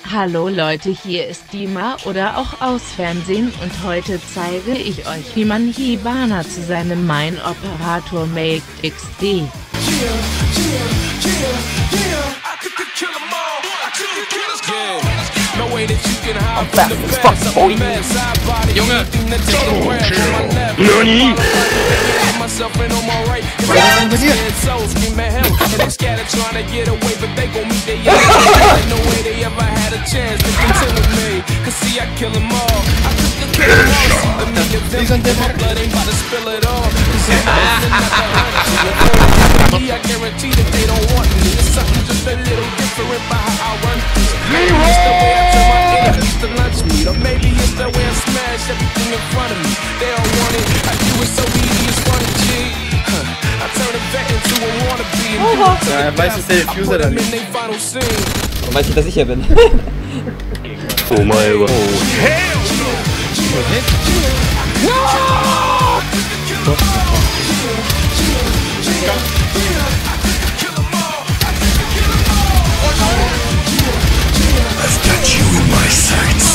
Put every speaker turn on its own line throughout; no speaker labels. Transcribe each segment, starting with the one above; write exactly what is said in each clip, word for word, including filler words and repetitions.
Hallo Leute, hier ist Dima oder auch Ausfernsehen und heute zeige ich euch, wie man Hibana zu seinem Mein-Operator Make X D.
I'm fast as fuck, boy.
Junge!
Nani?
Or maybe it's the way I smash everything in front of me. They don't want it, I do it so easy, it's funny, G. I turn a vet into a wannabe.
Ja, er weiß, dass der Diffuser da liegt.
Und weiß nicht, dass ich hier bin.
Oh mein Gott.
I've got you in my sights.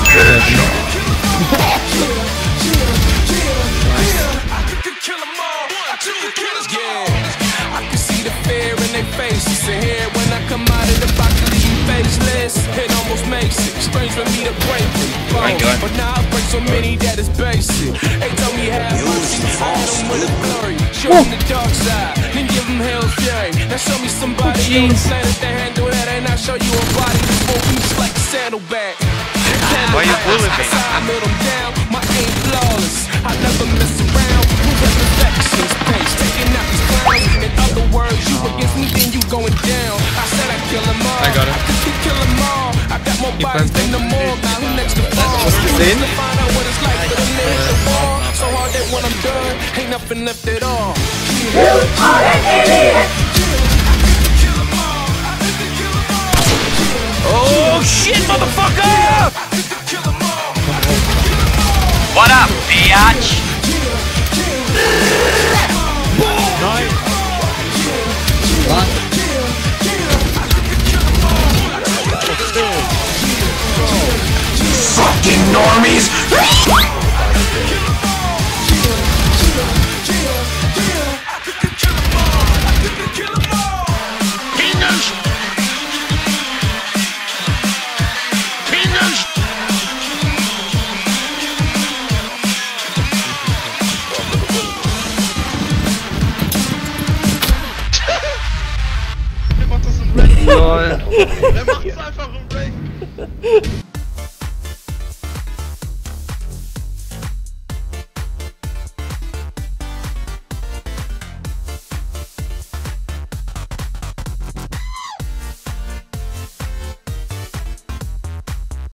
I can see the fear in their faces, and here when I come out of the box, leave faceless. It almost makes it strange for me to break it. But now I break so many that it's basic. They told me have mercy, hide them with a glory. Show them the dark side, then give them hell's fury. Now show me somebody on the planet that handle that, and I'll show you a body that's four weeks like a saddleback.
Why you bullying me?
I melt them down, my aim flawless. I never mess around, move at perfection's pace. Taking out these clowns, in other words, you against me, then you going down. I said I kill them all,
I got it.
I could kill them all. I got more bodies than the morgue, now who next to fall?
Hast du gesehen?
To find out what it's like for the live the war. So hard that when I'm done, ain't nothing left at all. You are an idiot!
Oh shit, motherfucker! What up, bitch?
Fucking normies!
Lol.
Er macht's einfach im Break.